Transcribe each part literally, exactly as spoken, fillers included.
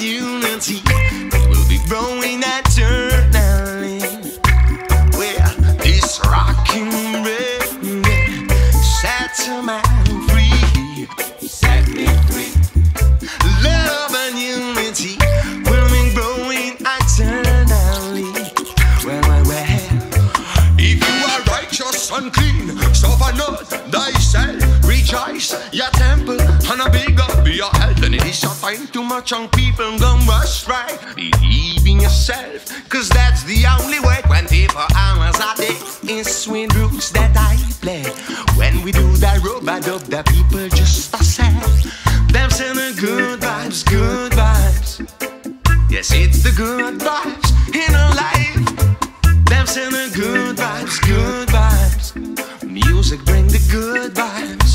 unity will be growing eternally. Where this rocking reggae sets a man free, set me free. Love and unity will be growing eternally. Well, well, well. If you are righteous and clean, suffer not thyself. Rejoice your temple and a big up your health. And it is your time too much young people gone astray. Believe in yourself, cause that's the only way. twenty-four hours a day in sweet roots that I play. When we do that rub-a-dub, the people just a sad. Them sending good vibes, good vibes. Yes, it's the good vibes in our life. Them sending good vibes, good vibes. Music bring the good vibes.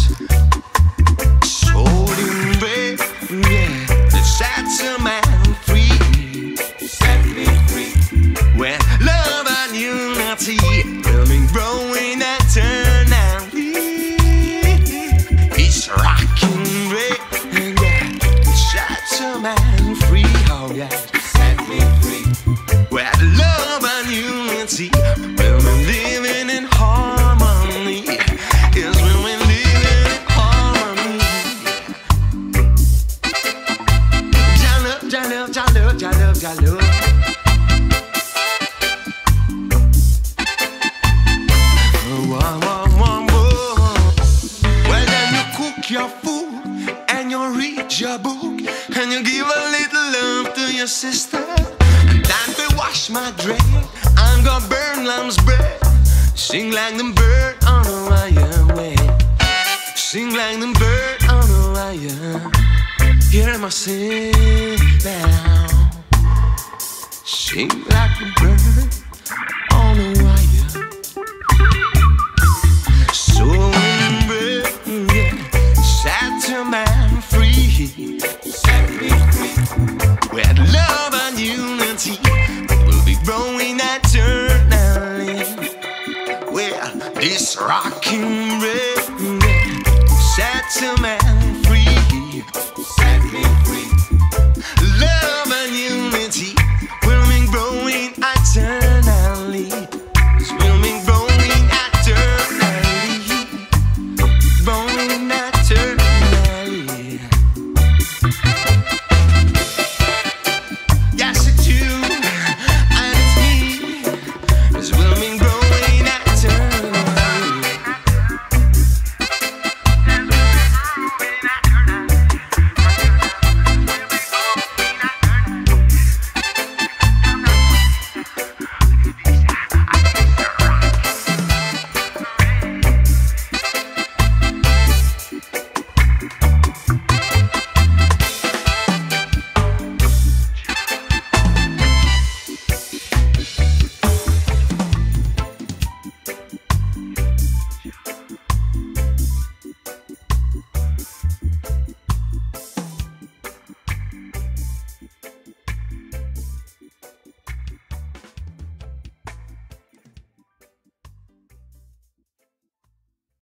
Soul in red, yeah, that sets a man free, set me free. When love and unity will be growing eternally. It's rocking red, yeah, that sets a man free, oh yeah, set me free. Where love and unity will be living in harmony. Is when we live in harmony. Jah love, Jah love, Jah love, Jah love, Jah love. Whoa, whoa, whoa, whoa. Well, then you cook your food and you read your book and you give a little love to your sister. And time to wash my dress, I'm gonna burn lamb's bread. Sing like them bird on a wire way. Sing like them bird on a wire. Hear my sing now. Sing like the bird on a wire. So in bird, yeah, set a man free, set me free. Where love and unity will be growing eternally. Where this rocking reggae sets a man free, set me free.